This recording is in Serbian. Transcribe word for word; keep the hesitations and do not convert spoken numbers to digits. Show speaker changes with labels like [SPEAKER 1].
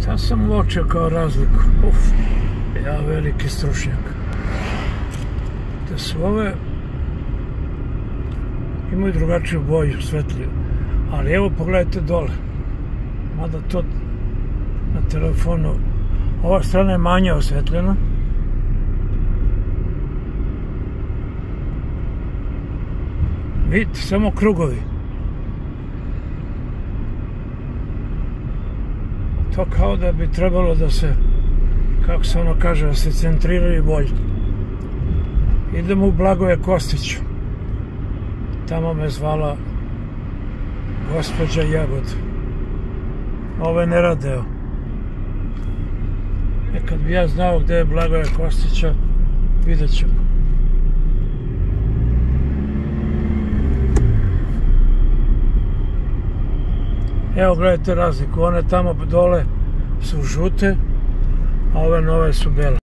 [SPEAKER 1] Šta sam uočio kao razliku? Uf, ja veliki stručnjak. Da su ove imaju drugačiju boju, svetliju. Ali evo pogledajte dole. Mada to na telefonu, ova strana je manje osvetljena. Vidite, samo krugovi. To kao da bi trebalo da se, kako se ono kaže, da se centriraju bolje. Idemo u Blagoje Kostiću. Tamo me zvala gospođa Jagod. Ove ne radeo. E kad bi ja znao gde je Blagoje Kostića, vidjet ćemo. Evo gledajte razliku, one tamo dole su žute, a ove nove su bele.